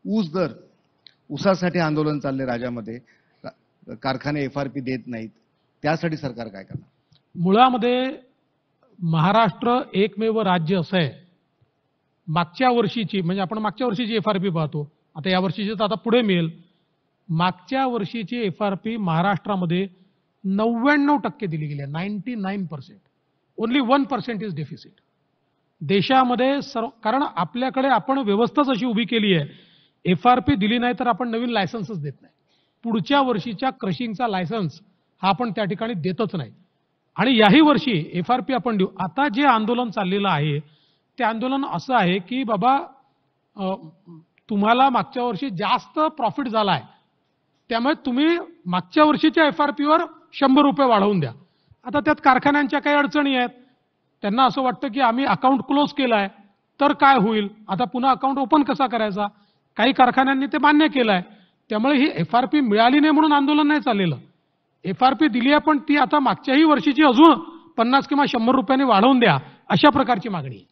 ऊस दर, ऊसासाठी आंदोलन चालले राज्यामध्ये, कारखाने FRP देत नाहीत, त्यासाठी सरकार काय करणार? मुळामध्ये महाराष्ट्र एकमेव राज्य असं आहे, मागच्या वर्षीची म्हणजे आपण मागच्या वर्षीची FRP पाहतो, आता या वर्षीची तर आता पुढे मिळेल. मागच्या वर्षीची FRP महाराष्ट्रामध्ये 99% दिली गेली आहे, 99%. Only 1% is deficit. देशामध्ये कारण आपल्याकडे आपण व्यवस्थाच अशी उभी केली आहे, FRP दिली नाही तर आपण नवीन लायसन्सच देत नाही. पुढच्या वर्षीच्या क्रशिंगचा लायसन्स हा आपण त्या ठिकाणी देतच नाही. आणि याही वर्षी FRP आपण देऊ. आता जे आंदोलन चाललेलं आहे ते आंदोलन असं आहे की बाबा तुम्हाला मागच्या वर्षी जास्त प्रॉफिट झाला आहे, त्यामुळे तुम्ही मागच्या वर्षीच्या FRPवर 100 रुपये वाढवून द्या. आता त्यात कारखान्यांच्या काही अडचणी आहेत. त्यांना असं वाटतं की आम्ही अकाउंट क्लोज केलं आहे तर काय होईल, आता पुन्हा अकाउंट ओपन कसा करायचा. काही कारखान्यांनी ते मान्य केलं आहे. त्यामुळे ही FRP मिळाली नाही म्हणून आंदोलन नाही चाललेलं. FRP दिली आहे पण ती आता मागच्याही वर्षीची अजून 50 किंवा 100 रुपयांनी वाढवून द्या, अशा प्रकारची मागणी आहे.